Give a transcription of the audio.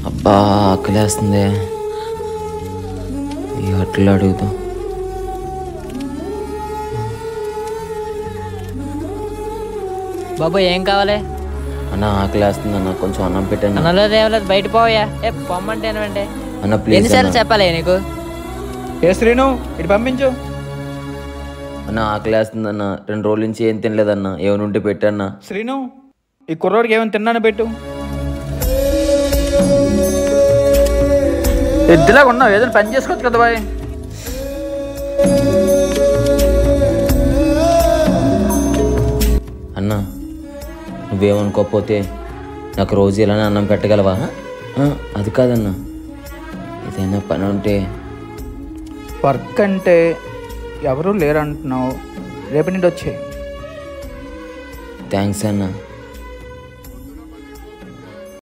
అబ్బా ఆకలేస్తుంది. ఈ హోటల్లో అడుగుతాం. బాబు ఏం కావాలి? అన్న ఆకలేస్తుంది అన్న, కొంచెం అన్నం పెట్టండి. అనలేదు ఏమలేదు, బయట పోయా. పొమ్మంటే ఏమంటే అన్న ప్లీజ్ ఎన్నిసార్లు చెప్పాలి నీకు? ఏ శ్రీను ఇటు పంపించు. అన్న ఆకలేస్తుంది అన్న, 2 రోజుల నుంచి ఏం తినలేదన్న, ఏమైనా ఉంటే పెట్టన్నా. శ్రీను ఈ కుర్రోడికి ఏమైనా తిన్నాను పెట్టు. ఎద్దులాగా ఉన్నావు, ఏదైనా పని చేసుకోవచ్చు కదా బాయ్. అన్న నువ్వేమనుకోకపోతే నాకు రోజు ఇలానే అన్నం పెట్టగలవా? అది కాదన్న, ఏదైనా పని ఉంటే. వర్క్ అంటే ఎవరూ లేరంటున్నావు, రేపటి నుండి వచ్చే. థ్యాంక్స్ అన్న.